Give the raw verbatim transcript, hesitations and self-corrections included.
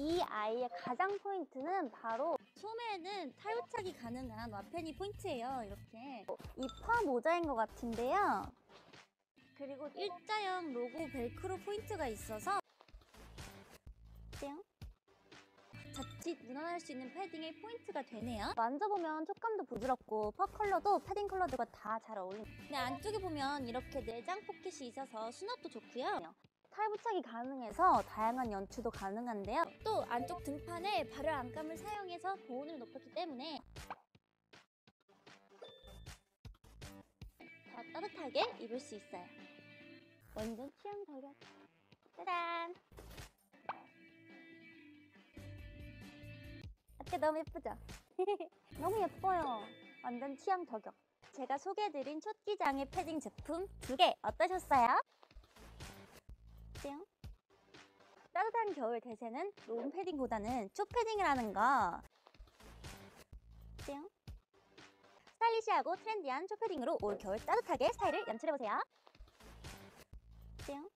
이 아이의 가장 포인트는 바로 소매는 탈부착이 가능한 와펜이 포인트예요. 이렇게 이파 모자인 것 같은데요. 그리고 일자형 로고 벨크로 포인트가 있어서 띵! 자칫 무난할 수 있는 패딩의 포인트가 되네요. 만져보면 촉감도 부드럽고 퍼 컬러도 패딩 컬러들과 다 잘 어울립니다. 근데 안쪽에 보면 이렇게 내장 포켓이 있어서 수납도 좋고요. 탈부착이 가능해서 다양한 연출도 가능한데요. 또 안쪽 등판에 발열 안감을 사용해서 보온을 높였기 때문에 더 따뜻하게 입을 수 있어요. 완전 취향 저격. 짜잔! 어때? 너무 예쁘죠? 너무 예뻐요. 완전 취향 저격. 제가 소개해드린 촛기장의 패딩 제품 두 개 어떠셨어요? 띵. 따뜻한 겨울 대세는 롱 패딩보다는 숏 패딩이라는 거. 띵. 스타일리시하고 트렌디한 숏 패딩으로 올 겨울 따뜻하게 스타일을 연출해보세요. 띵.